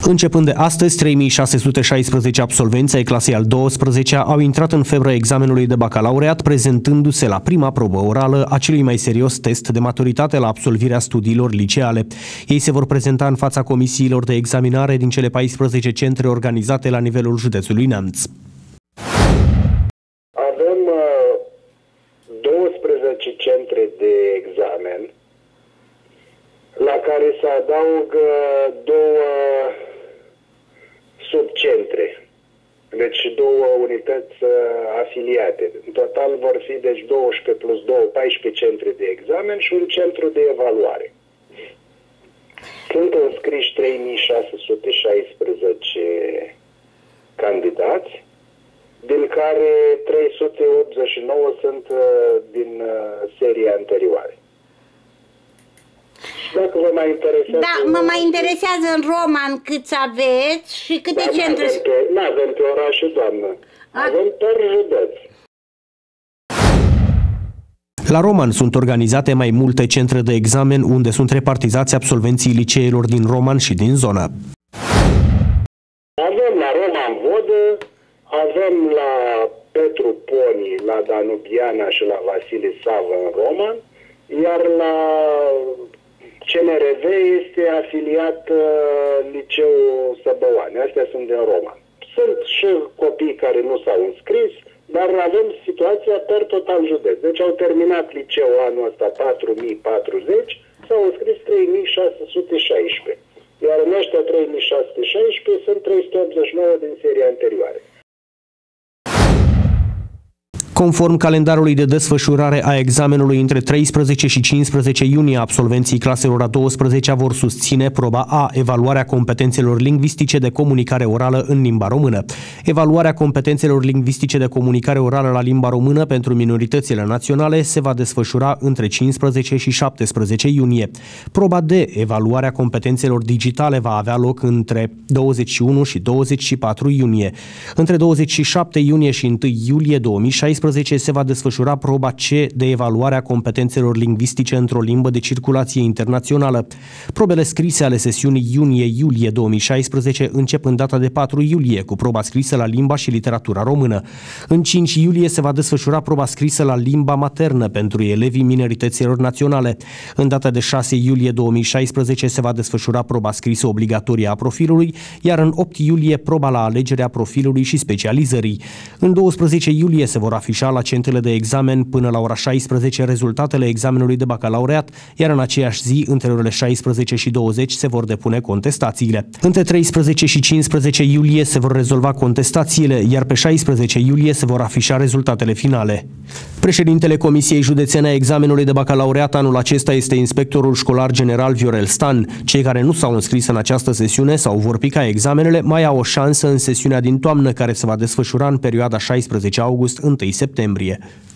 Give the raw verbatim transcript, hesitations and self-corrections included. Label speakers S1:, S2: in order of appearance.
S1: Începând de astăzi, trei mii șase sute șaisprezece absolvenți ai clasei al douăsprezecea au intrat în febră examenului de bacalaureat, prezentându-se la prima probă orală a celui mai serios test de maturitate la absolvirea studiilor liceale. Ei se vor prezenta în fața comisiilor de examinare din cele paisprezece centre organizate la nivelul județului Neamț.
S2: Avem douăsprezece centre de examen, la care se adaugă două subcentre, deci două unități afiliate. În total vor fi deci doisprezece plus doi, paisprezece centre de examen și un centru de evaluare. Sunt înscriși trei mii șase sute șaisprezece candidați, din care trei sute optzeci și nouă sunt din seria anterioare. Dacă vă mai interesează...
S3: Da, mă mai interesează în Roman câți aveți și câte da, centre...
S2: Nu avem pe orașe, doamnă. A... Avem per județ.
S1: La Roman sunt organizate mai multe centre de examen unde sunt repartizați absolvenții liceelor din Roman și din zonă.
S2: Avem la Roman Vodă, avem la Petru Poni, la Danubiana și la Vasile Savă în Roman, iar la C N R V este afiliat uh, Liceul Săbăoane. Astea sunt din Roman. Sunt și copii care nu s-au înscris, dar avem situația per total județ. Deci au terminat liceul anul ăsta patru mii patruzeci, s-au înscris trei mii șase sute șaisprezece. Iar în ăștia trei mii șase sute șaisprezece sunt trei sute optzeci și nouă din seria anterioare.
S1: Conform calendarului de desfășurare a examenului, între treisprezece și cincisprezece iunie, absolvenții claselor a douăsprezecea vor susține proba A, evaluarea competențelor lingvistice de comunicare orală în limba română. Evaluarea competențelor lingvistice de comunicare orală la limba română pentru minoritățile naționale se va desfășura între cincisprezece și șaptesprezece iunie. Proba D, evaluarea competențelor digitale, va avea loc între douăzeci și unu și douăzeci și patru iunie. Între douăzeci și șapte iunie și unu iulie două mii șaisprezece se va desfășura proba C de evaluare a competențelor lingvistice într-o limbă de circulație internațională. Probele scrise ale sesiunii iunie-iulie două mii șaisprezece încep în data de patru iulie cu proba scrisă la limba și literatura română. În cinci iulie se va desfășura proba scrisă la limba maternă pentru elevii minorităților naționale. În data de șase iulie două mii șaisprezece se va desfășura proba scrisă obligatorie a profilului, iar în opt iulie proba la alegerea profilului și specializării. În douăsprezece iulie se vor afișa la centrele de examen până la ora șaisprezece rezultatele examenului de bacalaureat, iar în aceeași zi, între orele șaisprezece și douăzeci, se vor depune contestațiile. Între treisprezece și cincisprezece iulie se vor rezolva contestațiile, iar pe șaisprezece iulie se vor afișa rezultatele finale. Președintele Comisiei Județene a Examenului de Bacalaureat anul acesta este inspectorul școlar general Viorel Stan. Cei care nu s-au înscris în această sesiune sau vor pica examenele mai au o șansă în sesiunea din toamnă, care se va desfășura în perioada șaisprezece august - unu septembrie.